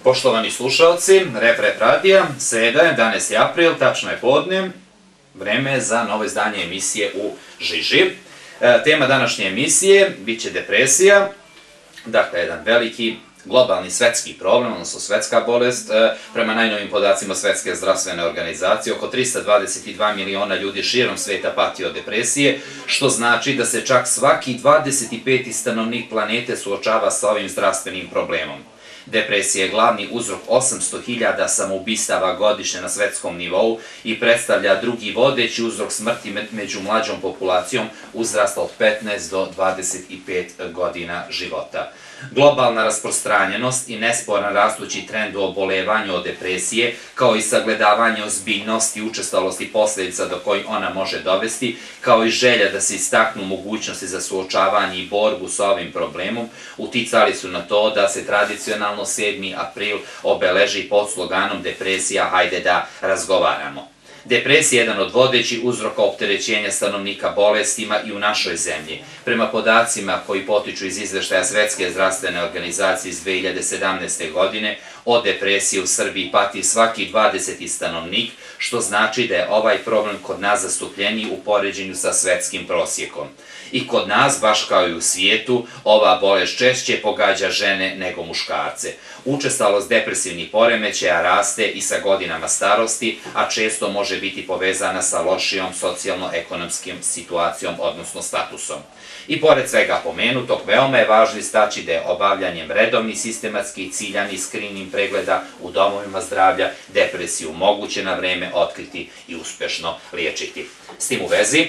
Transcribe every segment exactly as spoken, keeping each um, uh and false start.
Poštovani slušalci, Rep Rep Radija, sreda, jedanaesti april, tačno je podne, vreme je za novo izdanje emisije u žiži. Tema današnje emisije bit će depresija, dakle jedan veliki globalni svetski problem, odnosno svetska bolest. Prema najnovim podacima Svetske zdravstvene organizacije, oko trista dvadeset dva miliona ljudi širom sveta pati od depresije, što znači da se čak svaki dvadeset peti stanovnik planete suočava sa ovim zdravstvenim problemom. Depresija je glavni uzrok osamsto hiljada samoubistava godišnje na svetskom nivou i predstavlja drugi vodeći uzrok smrti među mlađom populacijom uzrasta od petnaest do dvadeset pet godina života. Globalna rasprostranjenost i nesporan rastući trend u obolevanju od depresije, kao i sagledavanje ozbiljnosti i učestalosti posljedica do kojih ona može dovesti, kao i želja da se istaknu mogućnosti za suočavanje i borbu sa ovim problemom, uticali su na to da se tradicionalno sedmi april obeleži pod sloganom Depresija, hajde da razgovaramo. Depresija je jedan od vodećih uzroka opterećenja stanovnika bolestima i u našoj zemlji. Prema podacima koji potiču iz izveštaja Svetske zdravstvene organizacije iz dve hiljade sedamnaeste. godine, od depresije u Srbiji pati svaki dvadeseti stanovnik, što znači da je ovaj problem kod nas zastupljeniji u poređenju sa svetskim prosjekom. I kod nas, baš kao i u svijetu, ova bolest češće pogađa žene nego muškarce. Učestalost depresivnih poremećaja raste i sa godinama starosti, a često može biti povezana sa lošijom socijalno-ekonomskim situacijom, odnosno statusom. I pored svega pomenutog, veoma je važno istaći da je obavljanjem redovnih, sistematskih i ciljanih skrining pregleda u domovima zdravlja depresiju moguće na vreme otkriti i uspešno liječiti. S tim u vezi,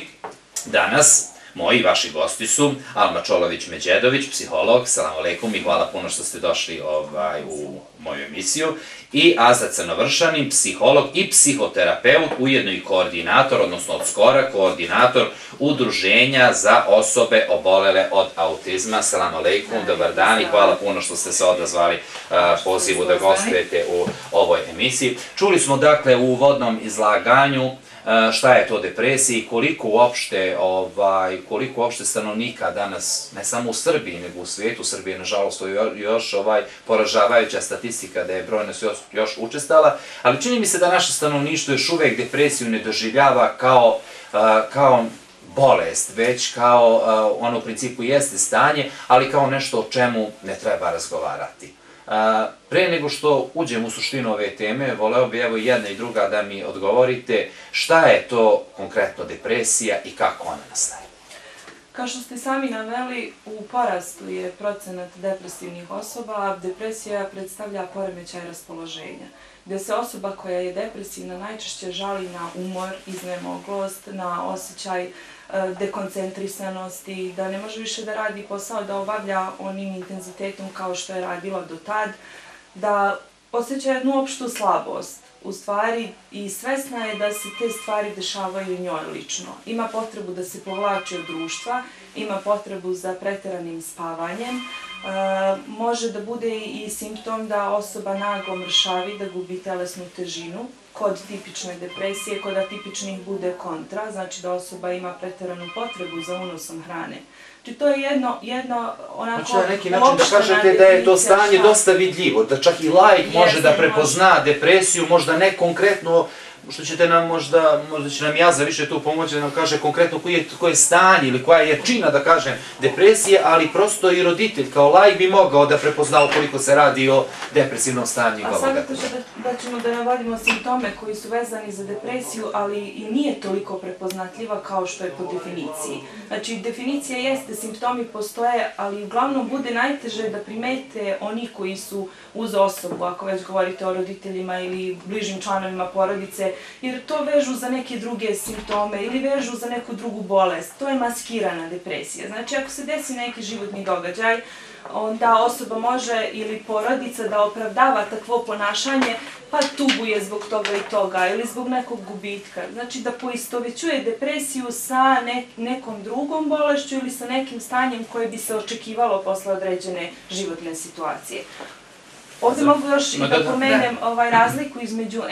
danas moji i vaši gosti su Alma Čolović-Međedović, psiholog, salam alejkum i hvala puno što ste došli u moju emisiju, i Aza Crnovršanin, psiholog i psihoterapeut, ujedno i koordinator, odnosno od skora koordinator Udruženja za osobe obolele od autizma. Salam alejkum, dobar dan i hvala puno što ste se odazvali pozivu da gostujete u ovoj emisiji. Čuli smo dakle u uvodnom izlaganju šta je to depresija i koliko uopšte, koliko uopšte stanovnika danas, ne samo u Srbiji, nego u svijetu. Srbije, nažalost, još poražavajuća statistika da je brojnost još učestala, ali čini mi se da naše stanovništvo još uvek depresiju ne doživljava kao bolest, već kao, ono u principu jeste stanje, ali kao nešto o čemu ne treba razgovarati. Pre nego što uđem u suštinu ove teme, voleo bi evo jedna i druga da mi odgovorite šta je to konkretno depresija i kako ona nastaje. Kao što ste sami naveli, u porastu je procenat depresivnih osoba. Depresija predstavlja poremećaj raspoloženja, gde se osoba koja je depresivna najčešće žali na umor, iznemoglost, na osjećaj dekoncentrisanosti, da ne može više da radi posao, da obavlja onim intenzitetom kao što je radila do tad, da osjeća jednu opštu slabost, u stvari, i svesna je da se te stvari dešavaju njoj lično. Ima potrebu da se povlači od društva, ima potrebu za preteranim spavanjem, može da bude i simptom da osoba naglo mršavi, da gubi telesnu težinu. Kod tipične depresije, kod atipičnih bude kontra, znači da osoba ima preteranu potrebu za unosom hrane. Znači to je jedno onako... Znači na neki način da kažete da je to stanje dosta vidljivo, da čak i laik može da prepozna depresiju, možda ne konkretno, što ćete nam možda, možda će nam Jaza više tu pomoći da nam kaže konkretno koje je stanje ili koja je jačina, da kažem, depresije, ali prosto i roditelj kao laik bi mogao da prepozna ukoliko se radi o depresivnom stanju. A savjetu će da ćemo da navodimo simptome koji su vezani za depresiju, ali i nije toliko prepoznatljiva kao što je po definiciji. Znači, definicija jeste, simptomi postoje, ali uglavnom bude najteže da primete oni koji su uz osobu, ako već govorite o roditeljima ili bližim članovima porodice, jer to vežu za neke druge simptome ili vežu za neku drugu bolest. To je maskirana depresija. Znači, ako se desi neki životni događaj, onda osoba može ili porodica da opravdava takvo ponašanje, pa tuguje zbog toga i toga ili zbog nekog gubitka. Znači, da poistovećuje depresiju sa nekom drugom bolešću ili sa nekim stanjem koje bi se očekivalo posle određene životne situacije. Ovdje mogu još i da pomenem razliku između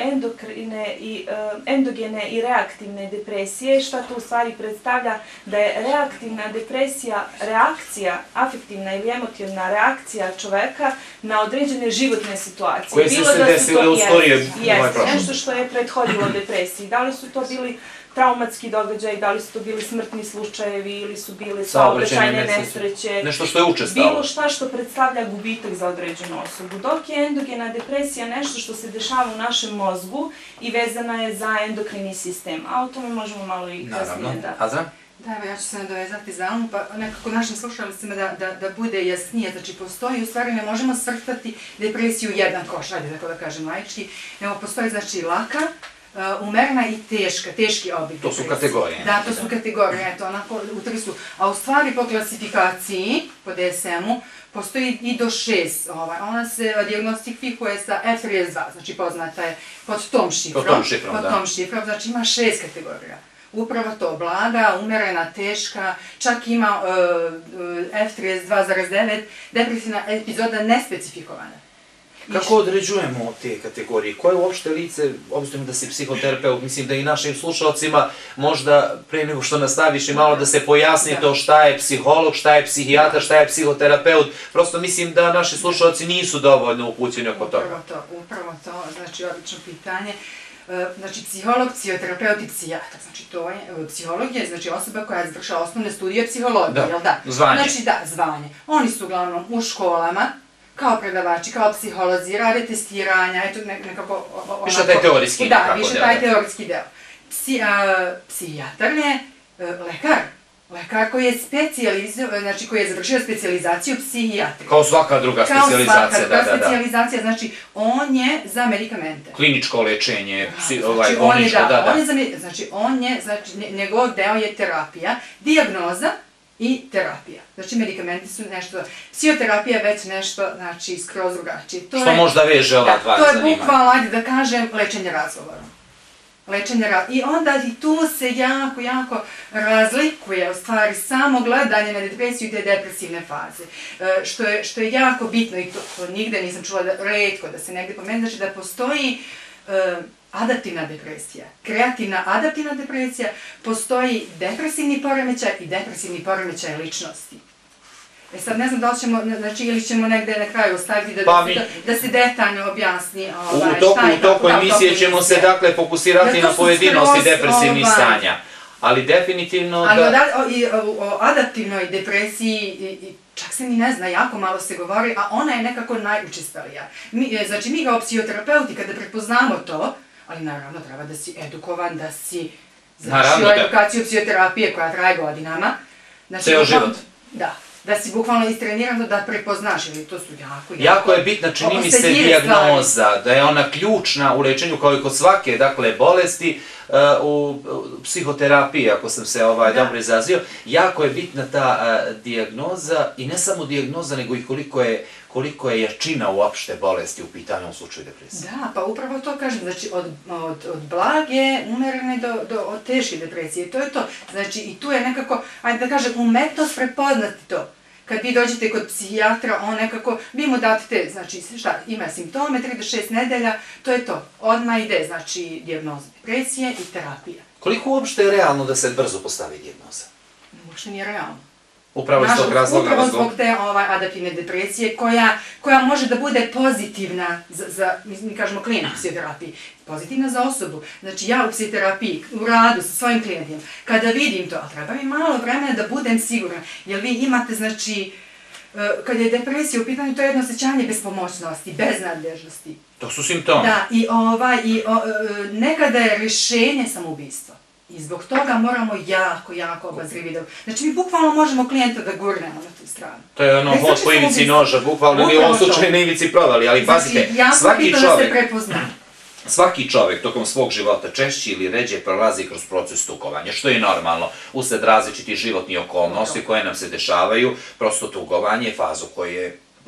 endogene i reaktivne depresije. Šta to u stvari predstavlja? Da je reaktivna depresija reakcija, afektivna ili emotivna reakcija čoveka na određene životne situacije. Koje su se desile u skorije prošlosti. Nešto što je prethodilo depresiji. Da li su to bili traumatski događaj, da li su to bili smrtni slučajevi ili su bili saobraćajne nesreće. Nešto što je učestalo. Bilo šta što predstavlja gubitak za određenu osobu. Dok je endogena depresija nešto što se dešava u našem mozgu i vezana je za endokrini sistem. A o tome možemo malo i kasnije da... Azra? Da, evo ja ću se nadovezati za Anu, pa nekako našim slušalicima da bude jasnije. Znači, postoji, u stvari ne možemo svrstati depresiju u jedan koš, ajde tako da kažem laički, nego postoji znači laka, umerena i teška, teški oblik depresije. To su kategorije. Da, to su kategorije, eto, onako, u tri su. A u stvari po klasifikaciji, po D S M-u, postoji i do šest. Ona se dijagnostifikuje sa F trideset dva, znači poznata je pod tom šifrom. Pod tom šifrom, da. Pod tom šifrom, znači ima šest kategorija. Upravo to, blaga, umerena, teška, čak ima F trideset dva zarez devet, depresivna epizoda nespecifikovana. Kako određujemo te kategorije? Koje uopšte lice, obzirom da si psihoterapeut, mislim da i našim slušalcima možda pre nego što nastaviš i malo da se pojasni to šta je psiholog, šta je psihijatar, šta je psihoterapeut. Prosto mislim da naši slušalci nisu dovoljno upućeni oko toga. Upravo to, upravo to, znači odlično pitanje. Znači, psiholog, psihoterapeut i psihijatar. Znači, to je, psiholog je, znači, osoba koja je završila osnovne studije psihologije, jel da? Zvanje. Znači, da, zvanje. Oni su uglavnom u školama, kao predavači, kao psiholozi, rade testiranja, eto nekako... Više taj teorijski deo. Da, više taj teorijski deo. Psihijatar je lekar. Lekar koji je specijalizovan, znači koji je završio specijalizaciju psihijatrije. Kao svaka druga specijalizacija, da, da, da. Kao svaka druga specijalizacija, znači on je za medikamente. Kliničko lečenje, bolničko, da, da. Znači on je, njegov deo je terapija, dijagnoza i terapija. Znači medikamente su nešto, psihoterapija je već nešto, znači skroz drugačije. Što možda veže ova dva zanimanja. To je bukvalno, ajde da kažem, lečenje razgovorom. I onda i tu se jako, jako razlikuje u stvari samo gledanje na depresiju i te depresivne faze. Što je jako bitno i to nigde nisam čula retko da se negde pomeni, znači da postoji adaptivna depresija, kreativna adaptivna depresija, postoji depresivni poremećaj i depresivni poremećaj ličnosti. E sad ne znam da li ćemo, znači ili ćemo negde na kraju ostaviti da se detaljno objasni šta je to. U toku emisije ćemo se dakle fokusirati na pojedinosti depresivnih stanja, ali definitivno da... Ali o adaptivnoj depresiji čak se ni ne zna, jako malo se govori, a ona je nekako najučestalija. Znači mi kao psihoterapeuti kada prepoznamo to, ali naravno treba da si edukovan, da si završio edukaciju psihoterapije koja traje godinama. Ceo život. Da. Da si bukvalno istreniran da prepoznaš, ili to su jako, jako... Jako je bitna, čini mi se, dijagnoza, da je ona ključna u lečenju kao i kod svake, dakle, bolesti u psihoterapiji, ako sam se dobro izrazio. Jako je bitna ta dijagnoza i ne samo dijagnoza, nego i koliko je jačina uopšte bolesti u pitanju u slučaju depresije. Da, pa upravo to kažem, znači od blage, umerene do teške depresije, to je to. Znači i tu je nekako, ajde da kažem, umetnost prepoznati to. Kad vi dođete kod psihijatra, on nekako, vi mu date te, znači šta, ima simptome, tri do šest nedelja, to je to. Odmah ide, znači, dijagnoza depresije i terapija. Koliko uopšte je realno da se brzo postavi dijagnoza? Uopšte nije realno. Upravo iz tog razloga? Upravo zbog te adaptivne depresije, koja može da bude pozitivna za, mi kažemo, klijent u psihoterapiji, pozitivna za osobu. Znači, ja u psihoterapiji, u radu sa svojim klijentima, kada vidim to, a treba mi malo vremena da budem sigurna, jer vi imate, znači, kad je depresija u pitanju, to je jedno osjećanje bespomoćnosti, beznadležnosti. To su simptomi. Da, i nekada je rješenje samoubistva. I zbog toga moramo jako, jako obazrivi da... Znači, mi bukvalno možemo klijenta da gurnemo na tu stranu. To je ono hod po ivici noža, bukvalno, ili u ovom slučaju na ivici provali, ali pazite, svaki čovek... Svaki čovek tokom svog života češće ili ređe prolazi kroz proces tugovanja, što je normalno, usled različitih životnih okolnosti koje nam se dešavaju, prosto tugovanje je faza u kojoj je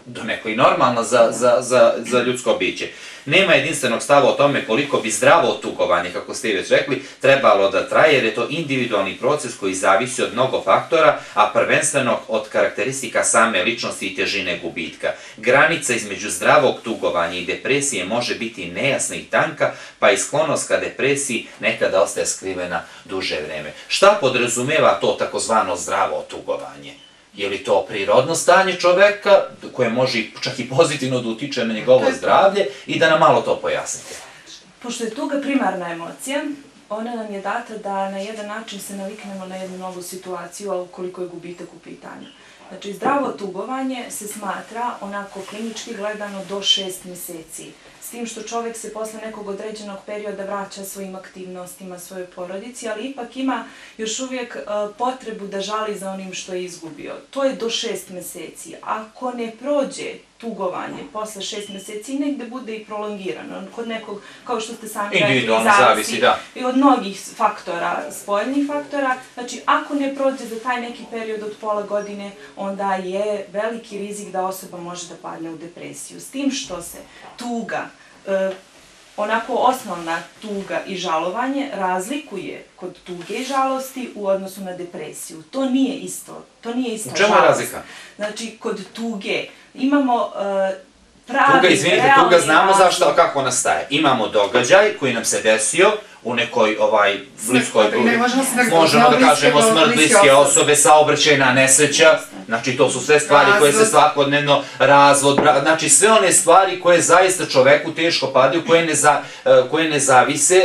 do neko i normalna za, za, za, za ljudsko biće. Nema jedinstvenog stava o tome koliko bi zdravo tugovanje, kako ste već rekli, trebalo da traje, jer je to individualni proces koji zavisi od mnogo faktora, a prvenstveno od karakteristika same ličnosti i težine gubitka. Granica između zdravog tugovanja i depresije može biti nejasna i tanka, pa i sklonost ka depresiji nekada ostaje skrivena duže vreme. Šta podrazumeva to takozvano zdravo tugovanje? Je li to prirodno stanje čoveka koje može čak i pozitivno da utiče na njegovo zdravlje i da nam malo to pojasnite? Pošto je tuga primarna emocija, ona nam je data da na jedan način se naviknemo na jednu novu situaciju, a ukoliko je gubitak u pitanju. Znači, zdravo tugovanje se smatra onako klinički gledano do šest meseci. S tim što čovjek se posle nekog određenog perioda vraća svojim aktivnostima, svojoj porodici, ali ipak ima još uvijek potrebu da žali za onim što je izgubio. To je do šest meseci. Ako ne prođe tugovanje posle šest meseci, negde bude i prolongirano. Kod nekog, kao što ste sami rekli, individualno zavisi, da. I od mnogih faktora, spoljnih faktora. Znači, ako ne prođe za taj neki period od pola godine, onda je veliki rizik da osoba može da padne u depresiju. S tim što se tuga, e, onako osnovna tuga i žalovanje razlikuje kod tuge i žalosti u odnosu na depresiju. To nije isto. To nije isto žalost. U čemu je razlika? Znači, kod tuge imamo e, pravi, tuga, izvinite, tuga znamo zašto, kako nastaje. Imamo događaj koji nam se desio u nekoj ovaj bliskoj, možemo da kažemo smrt bliske osobe, saobraćajna nesreća, znači to su sve stvari koje se svakodnevno, razvod, znači sve one stvari koje zaista čoveku teško padaju, koje ne, za, koje ne zavise,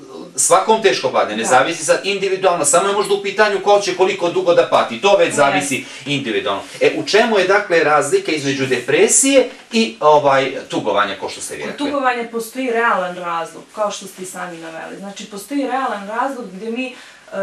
svakom teško padne, ne zavisi sad individualno, samo je možda u pitanju ko će koliko dugo da pati, to već zavisi individualno. E, u čemu je dakle razlika između depresije i ovaj tugovanja, kao što ste vi rekli? Kod tugovanja postoji realan razlog, kao što ste i sami naveli. Znači, postoji realan razlog gdje mi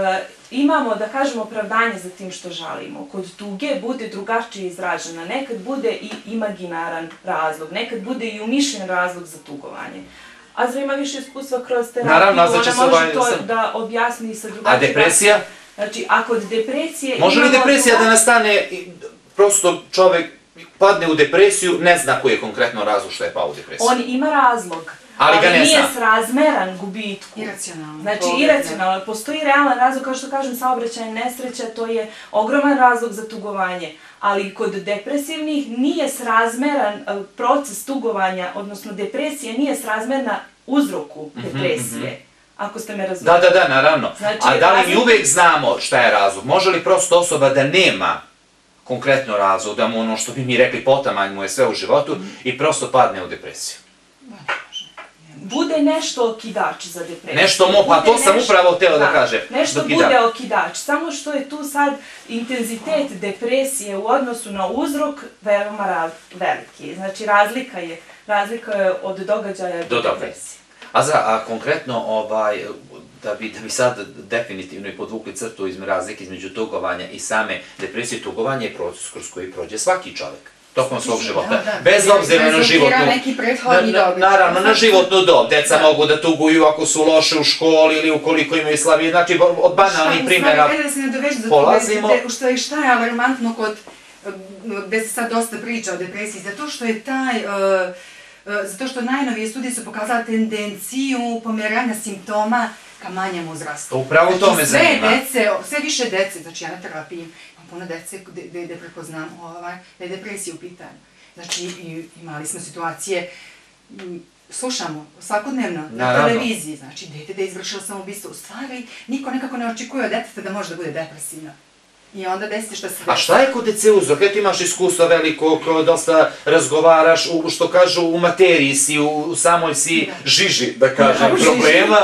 imamo, da kažemo, opravdanje za tim što žalimo. Kod tuge bude drugačije izražena, nekad bude i imaginaran razlog, nekad bude i umišljen razlog za tugovanje. Azra ima više iskustva kroz terapiju, ona može to da objasni sa drugačijim... A depresija? Znači, a kod depresije... Može li depresija da nastane, prosto čovek padne u depresiju, ne zna koji je konkretno razlog što je pao u depresiju? On ima razlog, ali nije srazmeran gubitku. Iracionalno. Znači, iracionalno. Postoji realan razlog, kao što kažem, saobraćajna nesreća, to je ogroman razlog za tugovanje. Ali kod depresivnih nije srazmeran proces tugovanja, odnosno depresije nije srazmerna uzroku depresije, ako ste me razumeli. Da, da, da, naravno. A da li mi uvek znamo šta je razlog? Može li prosto osoba da nema konkretno razlog, da mu ono što bi mi rekli potamanj mu je sve u životu i prosto padne u depresiju? Bude nešto okidač za depresiju. Nešto mo, pa to sam upravo htjela da kažem. Nešto bude okidač, samo što je tu sad intenzitet depresije u odnosu na uzrok veoma veliki. Znači, razlika je, razlika je od događaja do depresije. A konkretno, da bi sad definitivno i podvukli crtu razlike između tugovanja i same depresije, tugovanje je proces kroz koji prođe svaki čovjek tokom svog života, bez obzira na životnu, naravno, na životnu dob. Deca mogu da tuguju ako su loše u školi ili ukoliko imaju slabije, znači od banalnih primjera polazimo. Šta je alarmantno kod, gde se sad dosta priča o depresiji, zato što je taj, zato što najnovije studije su pokazala tendenciju pomeranja simptoma ka manjem uzrastu. Upravo to me zanima. Sve više dece, znači ja na terapiji, puno dece gde prepoznam da je depresija u pitanju. Znači, imali smo situacije, slušamo svakodnevno na televiziji, znači, dete da je izvršilo samoubistvo. U stvari, niko nekako ne očekuje od deteta da može da bude depresivno. I onda desi šta se desi. A šta je kod dece uzrok? Eto imaš iskustva velikog, dosta razgovaraš, što kažu, u materiji si, u samoj si žiži, da kažem, problema.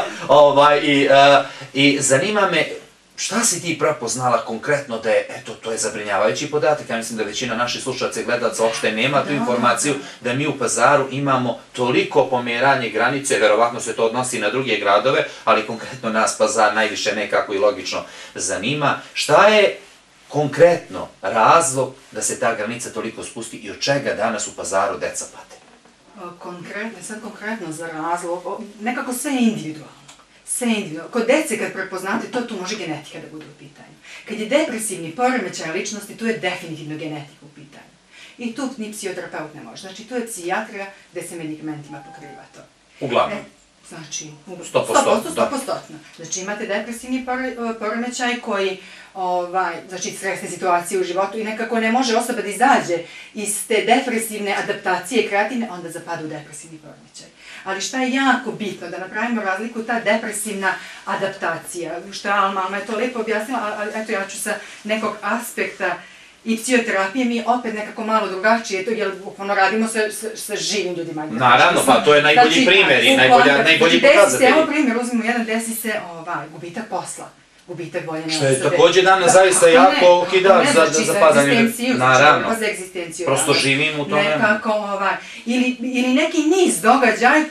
I zanima me, šta si ti prepoznala konkretno da je, eto, to je zabrinjavajući podatak, ja mislim da većina naših slušalaca i gledalaca uopšte nema tu informaciju, da mi u Pazaru imamo toliko pomeranje granice, verovatno se to odnosi na druge gradove, ali konkretno nas Pazar najviše nekako i logično zanima. Šta je konkretno razlog da se ta granica toliko spusti i od čega danas u Pazaru deca pate? Konkretno, sad konkretno za razlog, nekako sve je individualno. Sve individualno. Kod dece kad prepoznate to, tu može genetika da bude u pitanju. Kad je depresivni poremećaj ličnosti, tu je definitivno genetika u pitanju. I tu ni psihoterapeut ne može. Znači, tu je psihijatrija gde se medikamentima pokriva to. Uglavnom. Znači, sto posto. sto posto. Znači, imate depresivni poremećaj koji, ovaj, znači, stresne situacije u životu i nekako ne može osoba da izađe iz te depresivne adaptacije kreativne, onda zapada u depresivni poremećaj. Ali šta je jako bitno, da napravimo razliku, ta depresivna adaptacija, što je Alma je to lepo objasnila, ali eto ja ću sa nekog aspekta i psihoterapije mi opet nekako malo drugačije, jer bukvalno radimo sa živim ljudima. Naravno, pa to je najbolji primjer i najbolji pokazatelj. Evo primjer, uzmemo jedan, desi se gubitak posla, gubitak voljene osobe. Što je također danas zaista jako okidač za padanje. Naravno, za egzistenciju. prosto živim u tome. Nekako, ovaj, ili neki niz događaj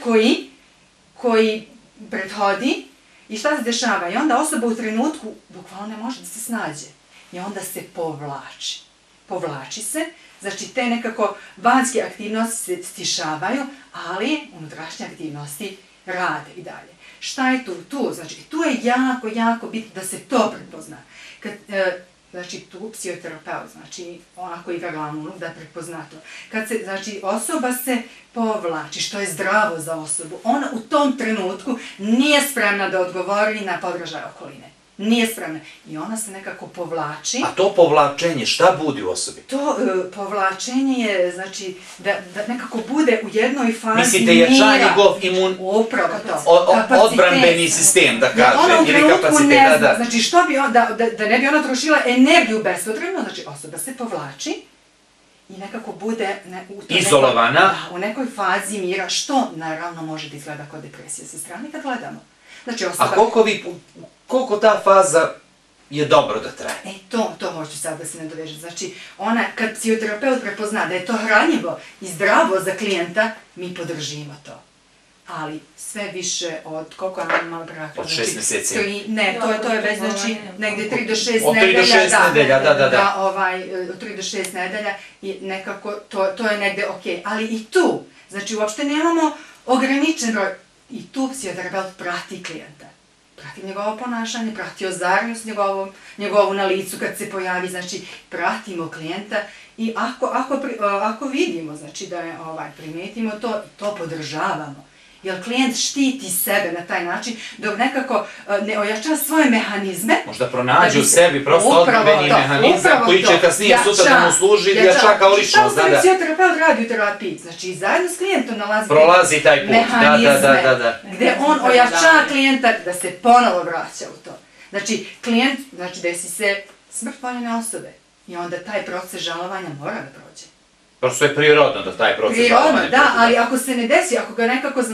koji prethodi i šta se dešava. I onda osoba u trenutku bukvalno ne može da se snađe. I onda se povlači. Povlači se, znači te nekako vanjske aktivnosti se stišavaju, ali unutrašnje aktivnosti rade i dalje. Šta je tu? Tu, znači, tu je jako, jako bitno da se to prepozna. Kad, e, znači, tu psihoterapeut, znači, onako igra glavnu da prepozna to. Kad se, znači, osoba se povlači, što je zdravo za osobu, ona u tom trenutku nije spremna da odgovori na podražaje okoline. Nije spremna. I ona se nekako povlači. A to povlačenje, šta budi u osobi? To povlačenje je, znači, da nekako bude u jednoj fazi mira. Mislite, jača njegov imun... Upravo to. Odbranbeni sistem, da kaže, ili kapacitet. Ona u trenutku ne zna, znači, što bi, da ne bi ona trošila energiju bespotrebno, znači, osoba se povlači i nekako bude... Izolovana. U nekoj fazi mira, što naravno može da izgleda kao depresija sa strane kad gledamo. A koliko vi, koliko ta faza je dobro da traje? E, to, to hoću sad da se ne doveže. Znači, ona, kad psihoterapeut prepozna da je to hranjivo i zdravo za klijenta, mi podržimo to. Ali sve više od, koliko je nam malo prakla? Od šest mjeseci? Ne, to je već, znači, negde tri do šest nedelja. Od tri do šest nedelja, da, da, da. Od tri do šest nedelja i nekako, to je negde okej. Ali i tu, znači, uopšte nemamo ograničen broj. I tu psihoterapeut prati klijenta. Prati njegovo ponašanje, prati ozarnost njegovu na licu kad se pojavi, znači pratimo klijenta i ako vidimo, znači da primetimo to, to podržavamo. Jer klijent štiti sebe na taj način dok nekako ne ojača svoje mehanizme. Možda pronađe u sebi prosto odbrambeni mehanizam koji će kasnije sutra da mu služi i jača kao ličnost. Šta u psihoterapeut radi u terapiji? Znači zajedno s klijentom nalazi mehanizme gde on ojača klijenta da se ponovo vraća u to. Znači klijent, znači desi se smrt voljene osobe i onda taj proces žalovanja mora da prođe. Prosto je prirodno da taj proces žalovanja prođe. Da, ali ako se ne desi, ako ga nekako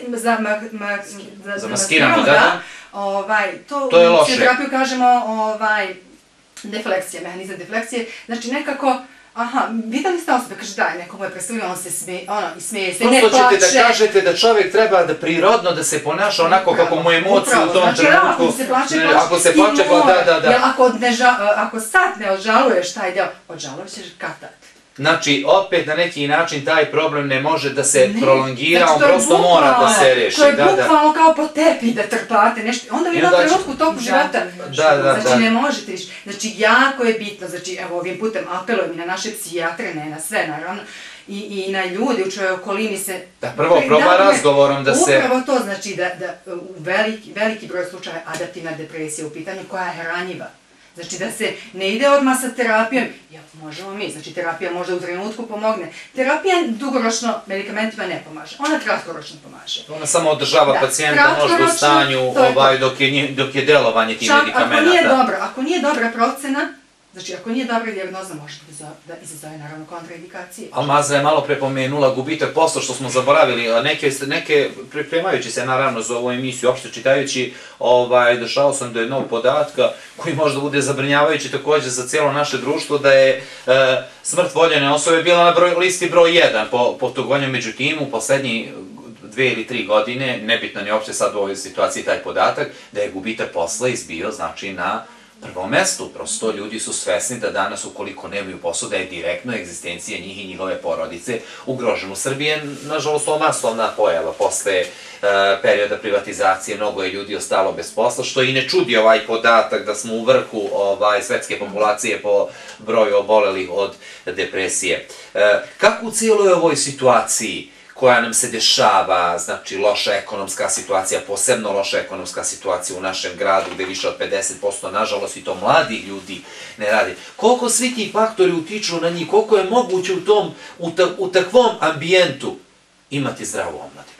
zamaskiramo, da, to u psihoterapiju kažemo defleksija, mehanizam defleksije, znači nekako, aha, videli ste osobe, kaže daj, neko mu je predstavljeno, on se smije, ono, i smije se, ne plače. Prosto ćete da kažete da čovjek treba da prirodno da se ponaša onako kako mu emocije u tom trenutku. Ako se plače, ako se plače, pa da, da, da. Jer ako sad ne odžaluješ taj deo, odžaluješ kad tad. Znači, opet na neki način taj problem ne može da se prolongira, on prosto mora da se reši. To je bukvalno kao po tepi da trpate nešto. Onda vi na trenutku u toku života. Znači, ne možete više. Znači, jako je bitno, znači, evo ovim putem apelujem i na naše psihijatre, ne na sve, naravno, i na ljudi u čojoj okolini se... Da prvo proba razgovorom da se... Upravo to, znači, da u veliki broj slučaja adaptivna depresija u pitanju koja je hranjiva. Znači da se ne ide odmah sa terapijom, ja možemo mi, znači terapija možda u trenutku pomogne. Terapija dugoročno medikamentima ne pomaže, ona kratkoročno pomaže. Ona samo održava pacijenta možda u stanju dok je delovanje tih medikamenata. Ako nije dobro, ako nije dobra procena, znači ako nije dobra dijagnoza može da izazove naravno kontraindikacije. Almaza je malo prepomenula gubitak posla što smo zaboravili, neke pripremajući se naravno za ovu emisiju, uopšte čitajući, došao sam do jednog podatka koji možda bude zabrinjavajući također za cijelo naše društvo, da je smrt voljene osobe bila na listi broj jedan po togonju, međutim u poslednji dve ili tri godine, nebitno ni uopšte sad u ovoj situaciji taj podatak, da je gubitak posla izbio znači na prvom mestu. Prosto ljudi su svesni da danas, ukoliko nemaju posao, da je direktno egzistencija njih i njihove porodice ugrožena. U Srbiji je, nažalost, ovo masovna pojava. Posle perioda privatizacije mnogo je ljudi ostalo bez posla, što i ne čudi ovaj podatak da smo u vrhu svetske populacije po broju obolelih od depresije. Kako u cijeloj ovoj situaciji koja nam se dešava, znači loša ekonomska situacija, posebno loša ekonomska situacija u našem gradu gde više od pedeset posto, nažalost, i to mladih ljudi ne radi. Koliko svi ti faktori utiču na njih, koliko je moguće u tom, u takvom ambijentu imati zdravu omladinu?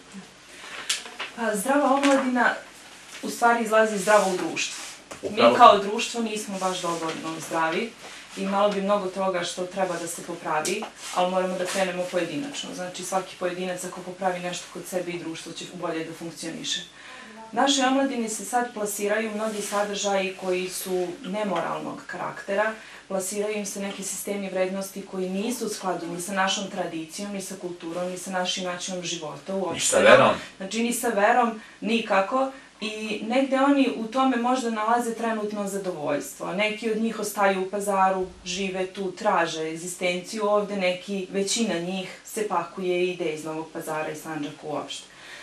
Pa zdrava omladina u stvari izlazi zdravo u društvu. Mi kao društvo nismo baš dovoljno zdravi. Imalo bi mnogo toga što treba da se popravi, ali moramo da krenemo pojedinačno. Znači, svaki pojedinac ako popravi nešto kod sebe i društvo će bolje da funkcioniše. Našoj omladini se sad plasiraju mnogi sadržaji koji su nemoralnog karaktera, plasiraju im se neki sistemi vrednosti koji nisu u skladu ni sa našom tradicijom, ni sa kulturom, ni sa našim načinom života. Ni sa verom. Znači, ni sa verom, nikako. I negde oni u tome možda nalaze trenutno zadovoljstvo. Neki od njih ostaju u Pazaru, žive tu, traže egzistenciju ovde, neki, većina njih se pakuje i ide iz Novog Pazara i Sandžaka uopšte.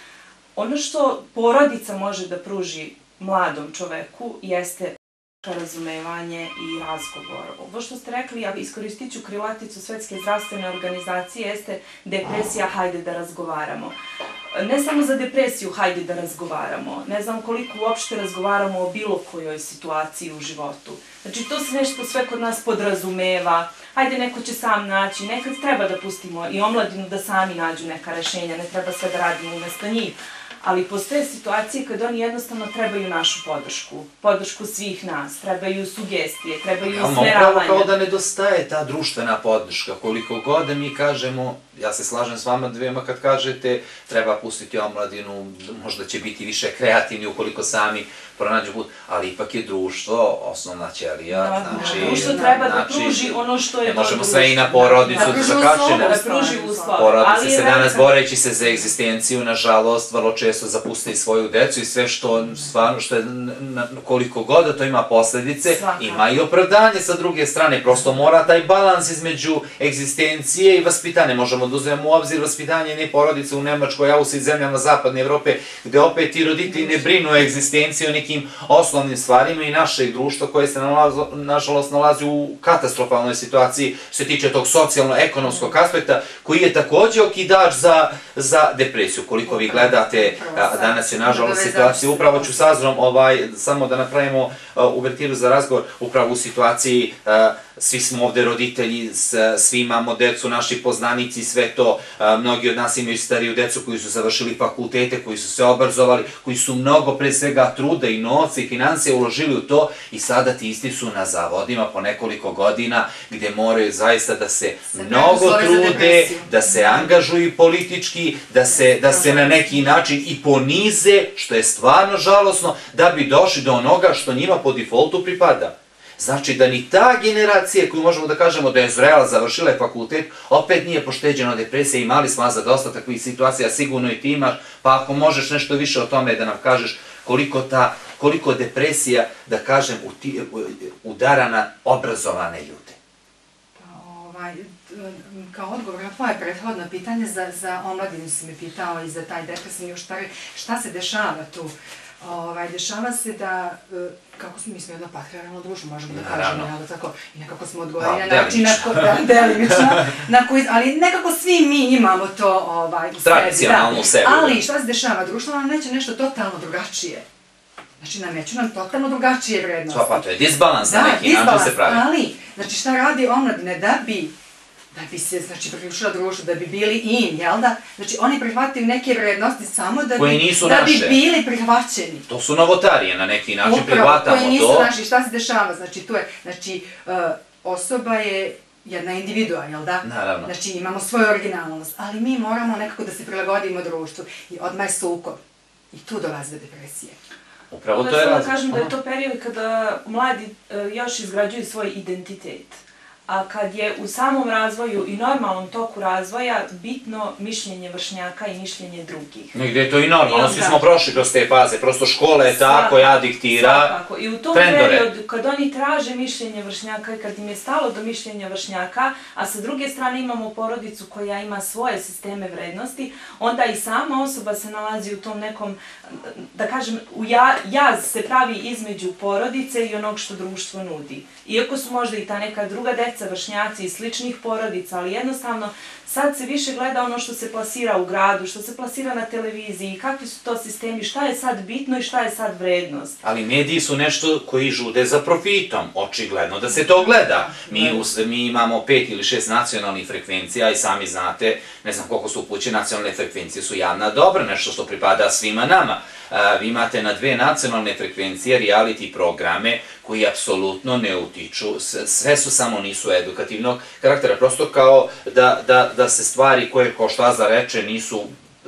Ono što porodica može da pruži mladom čoveku jeste razumevanje i razgovor. Ovo što ste rekli, ja iskoristit ću krilaticu Svetske zdravstvene organizacije, jeste depresija, hajde da razgovaramo. Ne samo za depresiju hajde da razgovaramo, ne znam koliko uopšte razgovaramo o bilo kojoj situaciji u životu. Znači, to se nešto sve kod nas podrazumeva, hajde neko će sam naći, nekad treba da pustimo i omladinu da sami nađu neka rešenja, ne treba sve da radimo umesto njih. Ali postoje situacije kad oni jednostavno trebaju našu podršku, podršku svih nas, trebaju sugestije, trebaju usmeravanja. Upravo kao da nedostaje ta društvena podrška, koliko god da mi kažemo, ja se slažem s vama dvema kad kažete, treba pustiti omladinu, možda će biti više kreativni ukoliko sami pronađu put, ali ipak je društvo osnovna ćelija. Društvo treba da pruži ono što je ne možemo sve i na porodicu da zakačimo. Da pruži uslove. Porodice se danas, boreći se za egzistenciju, nažalost, vrlo često zapuste i svoju decu i sve što, stvarno, što je, koliko god da to ima posledice, ima i opravdanje sa druge strane. Prosto mora taj balans između egzistencije i vaspitanja. Možemo da uzmemo u obzir vaspitanje jedne porodice u Nemačkoj, Austriji i zemljama Zapadne Evrope, gde opet ti roditelji ne brinu o egzistenciji, o nekim osnovnim stvarima i našeg društva koje se, nažalost, nalazi u katastrofalnoj situaciji što se tiče tog socijalno-ekonomskog aspekta, koji je takođe okidač za depresiju. Koliko vi gledate, danas je, nažalost, situacija, upravo ću sa Azrom, samo da napravimo uvertiru za razgovor, upravo u situaciji, svi smo ovde roditelji, svi imamo decu, naši poznanici, sve to, mnogi od nas imaju stariju decu koji su završili fakultete, koji su se obrazovali, koji su mnogo pre svega truda i novca i financije uložili u to i sada ti isti su na zavodima po nekoliko godina gde moraju zaista da se mnogo trude, da se angažuju politički, da se na neki način i ponize, što je stvarno žalosno, da bi došli do onoga što njima po defaultu pripada. Znači da ni ta generacija koju možemo da kažemo da je zrela, završila je fakultet, opet nije pošteđena od depresije. Imali smo za dosta takvih situacija, sigurno i ti imaš, pa ako možeš nešto više o tome da nam kažeš koliko depresija, da kažem, udara na obrazovane ljude. Kao odgovor na tvoje prethodno pitanje, za omladinu si me pitao i za taj depresivni uštari, šta se dešava tu? Dešava se da, kako smo, mi smo jedno patrijarhalno društvo, možemo da kažemo, i nekako smo odgovorili na način, delimično, ali nekako svi mi imamo to u sebi. Tradicionalno u sebi. Ali šta se dešava? Društvo nam neće nešto totalno drugačije. Znači, nameću nam totalno drugačije vrednosti. Pa to je disbalans na neki način se pravi. Ali, znači šta radi omladine da bi da bi se, znači, priključila društvu, da bi bili in, jel da? Znači, oni prihvataju neke vrednosti samo da bi bili prihvaćeni. To su novotarije, na neki način prihvatamo to. Koje nisu naši, šta se dešava? Znači, tu je, znači, osoba je jedna individua, jel da? Naravno. Znači, imamo svoju originalnost, ali mi moramo nekako da se prilagodimo društvu i odmah je sukob. I tu dolazi do depresije. Upravo to je razlog. Da kažem da je to period kada mladi još izgrađuju svoj identitet. a kad je u samom razvoju i normalnom toku razvoja bitno mišljenje vršnjaka i mišljenje drugih. Negdje je to i normalno, svi smo prošli kroz te faze, prosto škola je ta koja diktira svakako. I u tom periodu, kad oni traže mišljenje vršnjaka i kad im je stalo do mišljenja vršnjaka, a sa druge strane imamo porodicu koja ima svoje sisteme vrednosti, onda i sama osoba se nalazi u tom nekom, da kažem, jaz se pravi između porodice i onog što društvo nudi. Iako su možda i ta neka druga deca, vršnjaci i sličnih porodica, ali jednostavno sad se više gleda ono što se plasira u gradu, što se plasira na televiziji, kakvi su to sistemi, šta je sad bitno i šta je sad vrednost. Ali mediji su nešto koji žude za profitom, očigledno da se to gleda. Mi imamo pet ili šest nacionalnih frekvencija i sami znate, ne znam koliko su upućene, nacionalne frekvencije su javna dobra, nešto što pripada svima nama. Vi imate na dve nacionalne frekvencije reality programe koji apsolutno ne utiču, sve su samo nisu edukativnog karaktera, prosto kao da se stvari koje, kao što Aza reče, nisu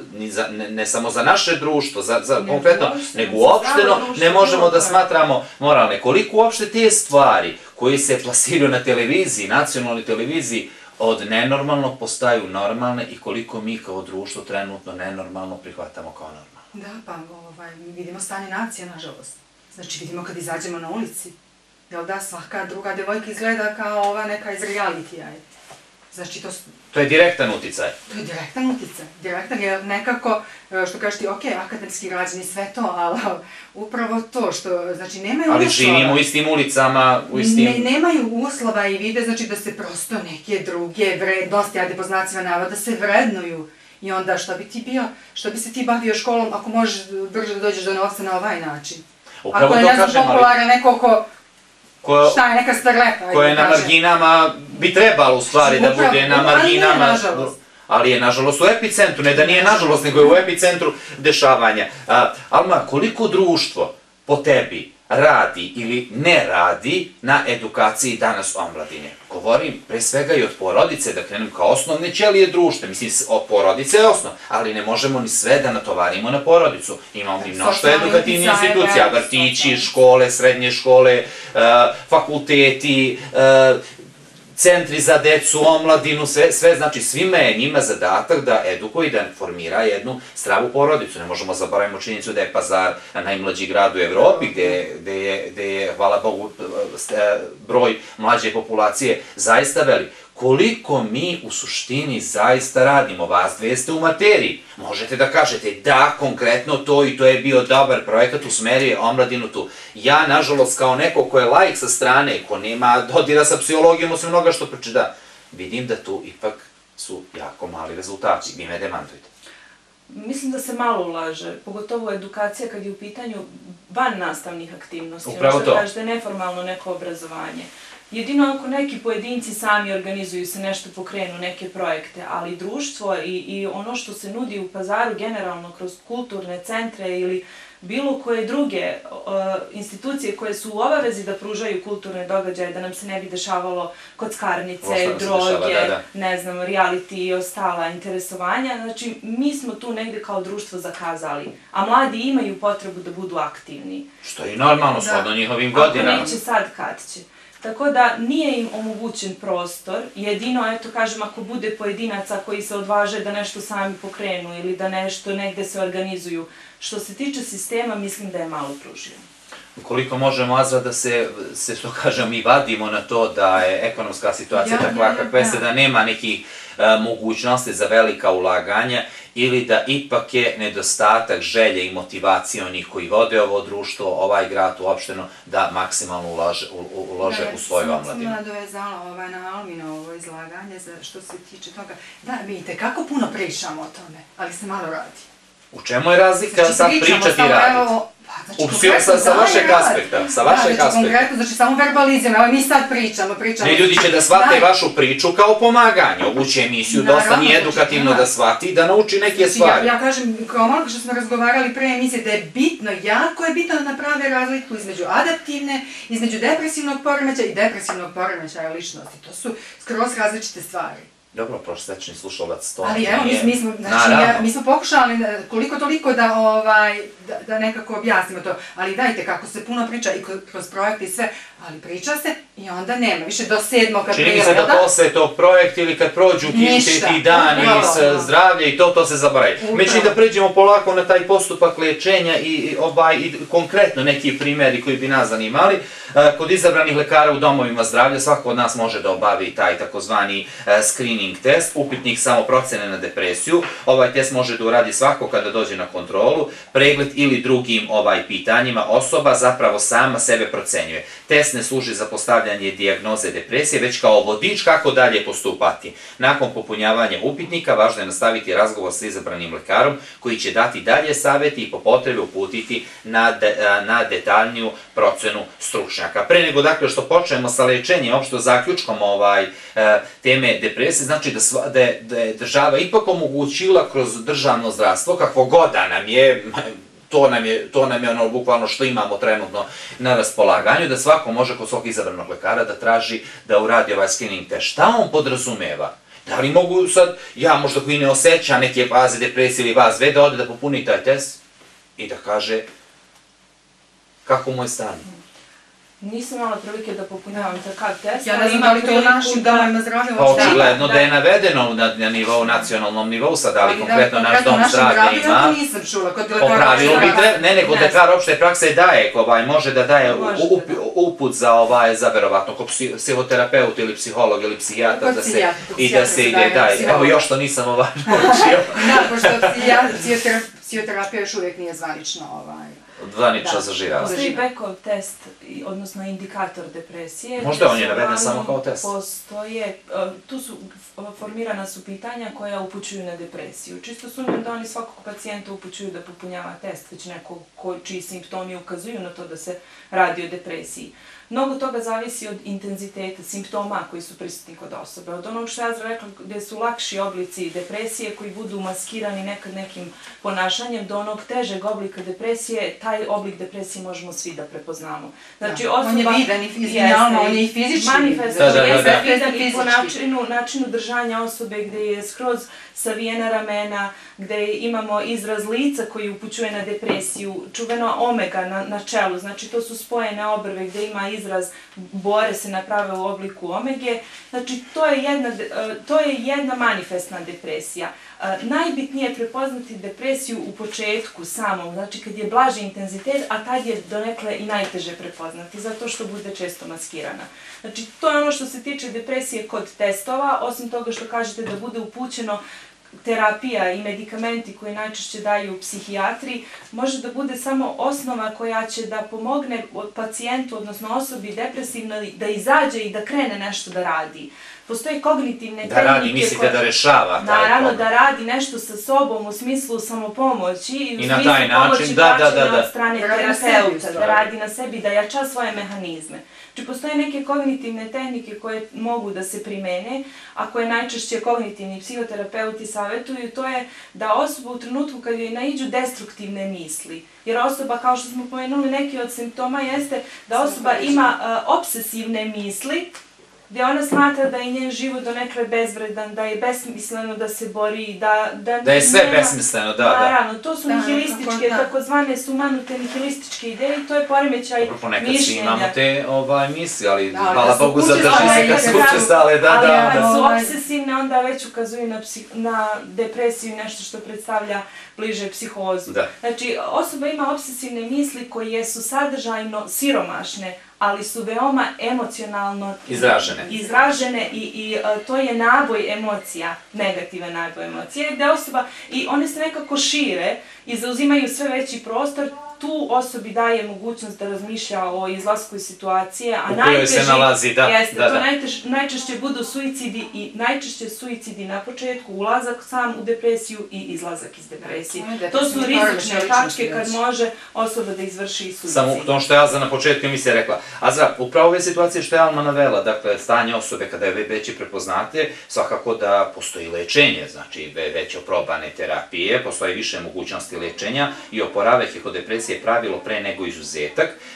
ne samo za naše društvo, konkretno, nego uopšteno, ne možemo da smatramo moralne. Koliko uopšte te stvari koje se plasiraju na televiziji, nacionalnoj televiziji, od nenormalnog postaju normalne i koliko mi kao društvo trenutno nenormalno prihvatamo kao normalno. Da, pa mi vidimo stanje nacije, nažalost. Znači, vidimo kad izađemo na ulici, jel da, svaka druga devojka izgleda kao ova neka iz realitija. Znači, to... To je direktan uticaj. To je direktan uticaj. Direktan je nekako, što kažeš ti, ok, akademski građani, sve to, ali upravo to što, znači, nemaju uslova. Ali živimo u istim ulicama, u istim... Nemaju uslova i vide, znači, da se prosto neke druge vrednosti, ajde po znacima navoda, da se vrednuju. I onda što bi ti bio, što bi se ti bavio školom ako možeš brže da dođeš do novca na ovaj način? Ako je, ne znam, popularan neko ko, šta je, neka starleta. Ko je na marginama, bi trebalo u stvari da bude na marginama. Ali je nažalost. Ali je nažalost u epicentru, ne da nije nažalost, nego je u epicentru dešavanja. Alma, koliko društvo po tebi radi ili ne radi na edukaciji danas omladine? Govorim pre svega i od porodice, da krenem kao osnovne ćelije društva. Mislim, porodice je osnov, ali ne možemo ni sve da natovarimo na porodicu. Imamo i mnošto edukativnih institucija, vrtići, škole, srednje škole, fakulteti, centri za decu, omladinu, sve, znači svima je njima zadatak da edukuje i da formira jednu zdravu porodicu. Ne možemo zaboraviti činjenicu da je Pazar najmlađi grad u Evropi, gde je, hvala Bogu, broj mlađe populacije zaista velik. Koliko mi u suštini zaista radimo, vas dve ste u materiji, možete da kažete da, konkretno to i to je bio dobar projekat, usmerio omladinu tu. Ja, nažalost, kao neko ko je laik sa strane, ko nema dodira sa psihologijom, osim mnoga što pročita, vidim da tu ipak su jako mali rezultati. Vi me demantujte. Mislim da se malo ulaže, pogotovo edukacija kad je u pitanju van nastavnih aktivnosti. Upravo to. Što kažete, neformalno neko obrazovanje. Jedino ako neki pojedinci sami organizuju se nešto, pokrenu neke projekte, ali društvo i ono što se nudi u Pazaru generalno kroz kulturne centre ili bilo koje druge institucije koje su u obavezi da pružaju kulturne događaje, da nam se ne bi dešavalo kockarnice, droge, ne znam, reality i ostala interesovanja. Znači, mi smo tu negde kao društvo zakazali, a mladi imaju potrebu da budu aktivni. Što je i normalno, shodno njihovim godinama. Ako neće sad, kad će. Tako da nije im omogućen prostor, jedino, eto kažem, ako bude pojedinaca koji se odvaže da nešto sami pokrenu ili da nešto negde se organizuju. Što se tiče sistema, mislim da je malo pružio. Koliko možemo, Azra, da se, što kažem, mi vadimo na to da je ekonomska situacija takva kakva je, da nema nekih mogućnosti za velika ulaganja ili da ipak je nedostatak želje i motivacije onih koji vode ovo društvo, ovaj grad uopšteno, da maksimalno ulože u svoju omladinu. Ja sam nadovezala na Alminovo izlaganje što se tiče toga. Da, vidite, kako puno pričamo o tome, ali se malo radi. U čemu je razlika sad pričati i raditi? Sa vašeg aspekta, sa vašeg aspekta. Znači, konkretno, znači, samo verbalizujemo, evo mi sad pričamo, pričamo. Ne, ljudi će da shvate vašu priču kao pomaganje, ovući emisiju, dosta nije edukativno da shvati i da nauči neke stvari. Ja kažem, kao malo što smo razgovarali pre emisije, da je bitno, jako je bitno da naprave razliku između adaptivne, između depresivnog poremećaja i depresivnog poremećaja ličnosti. To su skroz različite stvari. Dobro, prosječni slušalac to Ali nije. evo, mi, mi, smo, znači, ja, mi smo pokušali koliko toliko da, ovaj, da, da nekako objasnimo to, ali dajte kako se puno priča i kroz projekte i sve, ali priča se i onda nema, više do sedmog aprila. Čini mi se da posle tog projekta ili kad prođu ti, ti dani i zdravlje i to, to se zaboravi. Međutim da pređemo polako na taj postupak liječenja i, ovaj, i konkretno neki primjeri koji bi nas zanimali. Kod izabranih lekara u domovima zdravlja svako od nas može da obavi taj takozvani screening test, upitnik samoprocene na depresiju. Ovaj test može da uradi svako kada dođe na kontrolu, pregled ili drugim ovaj pitanjima osoba zapravo sama sebe procenjuje. Test ne služi za postavljanje dijagnoze depresije, već kao vodič kako dalje postupati. Nakon popunjavanja upitnika važno je nastaviti razgovor sa izabranim lekarom koji će dati dalje savjeti i po potrebi uputiti na, de, na detaljniju procenu stručnjaka. Pre nego dakle što počnemo sa lečenjem, opšto zaključkom ovaj, teme depresije, znači da, sva, da, je, da je država ipak omogućila kroz državno zdravstvo, kakvo god da nam je, to nam je, to nam je ono bukvalno što imamo trenutno na raspolaganju, da svako može kod svog izabranog lekara da traži da uradi ovaj screening test. Šta on podrazumeva? Da li mogu sad, ja možda koji ne osjeća neke faze depresije ili vas, da ode da popuni taj test i da kaže kako mu je stanje? Nisam imala prilike da popunjavam takav test. Ja ne znam da li to u našim domovima zdravlja uopšte. Pa očigledno da je navedeno na, na nivou, nacionalnom nivou sad, ali konkretno naš dom zdravlja ima. Ja to nisam čula. Po pravilu bi treba, ne nego lekar opšte prakse daje, ovaj, može da daje up, uput za, ovaj, za verovatno, ko psihoterapeut ili psiholog ili psihijatar da se, i da se ide daje. Evo još to nisam ovaj naučio. Da, pošto psihoterapija još uvijek nije zvanično ovaj... Zvanično zaživjela. Postoji Beckov test, odnosno indikator depresije. Možda on je naveden samo kao test. Postoje, tu su formirana su pitanja koja upućuju na depresiju. Čisto sumnjam da oni svakog pacijenta upućuju da popunjava test, već neko ko, čiji simptomi ukazuju na to da se radi o depresiji. Mnogo toga zavisi od intenziteta simptoma koji su prisutni kod osobe. Od onog što ja rekla gdje su lakši oblici depresije koji budu maskirani nekad nekim ponašanjem do onog težeg oblika depresije, taj oblik depresije možemo svi da prepoznamo. Znači, osoba, on je vidan i fizikalno, on je i fizički. Manifestan je vidan i po načinu, načinu držanja osobe gdje je skroz savijena ramena, gdje imamo izraz lica koji upućuje na depresiju, čuveno omega na, na čelu, znači to su spojene obrve gdje ima izraz bore se naprave u obliku omege, znači to je jedna, to je jedna manifestna depresija. Najbitnije je prepoznati depresiju u početku samom, znači kad je blaži intenzitet, a tad je donekle i najteže prepoznati, zato što bude često maskirana. Znači to je ono što se tiče depresije kod testova, osim toga što kažete da bude upućeno terapija i medikamenti koji najčešće daju psihijatri, može da bude samo osnova koja će da pomogne pacijentu, odnosno osobi depresivnoj, da izađe i da krene nešto da radi. Postoje kognitivne tehnike... Da radi, mislite da rešava taj problem. Naravno, da radi nešto sa sobom u smislu samopomoći i u I na taj način, da, da, da, da. od strane terapeuta, da radi na sebi, da jača svoje mehanizme. Znači, postoje neke kognitivne tehnike koje mogu da se primene, a koje najčešće kognitivni psihoterapeuti savjetuju, to je da osoba u trenutku kad joj naiđu destruktivne misli, jer osoba, kao što smo pomenuli, neki od simptoma jeste da osoba ima uh, obsesivne misli, gdje ona smatra da je njen život donekle bezvredan, da je besmisleno da se bori, da... Da, da je sve nema, besmisleno, da, da. Naravno, to su da, nihilističke, da. takozvane sumanute nihilističke ideje i to je poremećaj mišljenja. Ponekad svi imamo te ovaj, misli, ali da, hvala Bogu zadrži se kad su učestale, da, ali, da. Ali kad su da. obsesivne, onda već ukazuju na, psih, na depresiju, nešto što predstavlja bliže psihozu. Da. Znači, osoba ima obsesivne misli koje su sadržajno siromašne, ali su veoma emocionalno izražene, izražene i, i uh, to je naboj emocija, negativan naboj emocija, gdje osoba, i one se nekako šire i zauzimaju sve veći prostor, tu osobi daje mogućnost da razmišlja o izlasku iz situacije, a najteži, se nalazi, da, jeste, da, to da. Najtež, najčešće budu suicidi i najčešće suicidi na početku, ulazak sam u depresiju i izlazak iz depresije. To, to su rizične tačke kad može osoba da izvrši suicid. Samo u tom što je Azra na početku mi se rekla. Azra, upravo ove situacije što je Alma navela, dakle, stanje osobe kada je već prepoznate, svakako da postoji lečenje, znači već oprobane terapije, postoji više mogućnosti lečenja i oporavak je kod depresije pravilo pre nego izuzetak.